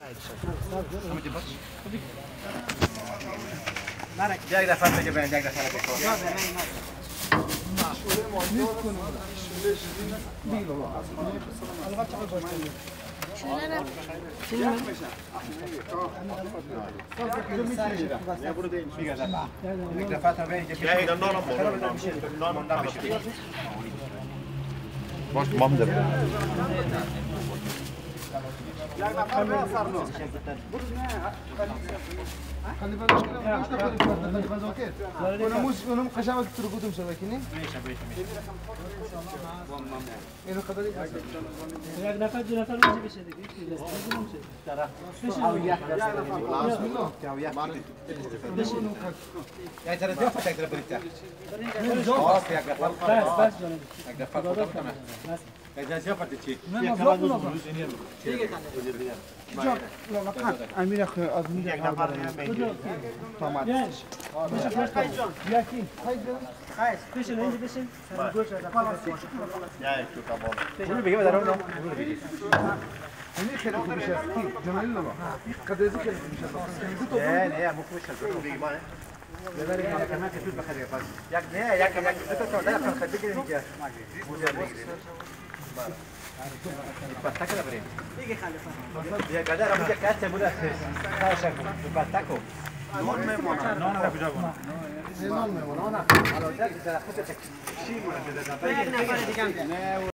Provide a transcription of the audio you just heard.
یک دفعه بگه بریم، یک دفعه بگه. Baş mam da. خلي بالك خلي بالك انا مش انا قشعه ترقدهم شبكيني اینو خبری یک نفر دو نفر میشه بشه دیگه یک ذره زیافت یک ذره بریده. یک دفعه یک زیافت چی؟ امیر اخ از میره یک نفر تمام یکی بشین اینجا بشین یک تو کباب. برو بگه بدارم نه. برو بگه. همین خیلی خوب میشه جمال نه قدرت خیلی خوب میشه نه مفهومش برو بگه ما. بذارید ما کمان که تو بخیر باز. یک نه یک دو تا داره خرخ بگیریم اینجا. موزه بگیریم. باتاکو بریم. دیگه خلیفه یک قدر هم یک کاسه بود است. خواهش باتاکو. نون میمونه. نون را کجا بود؟ نون میمونه حالا در خود چی مونه؟ یک نفر دیگه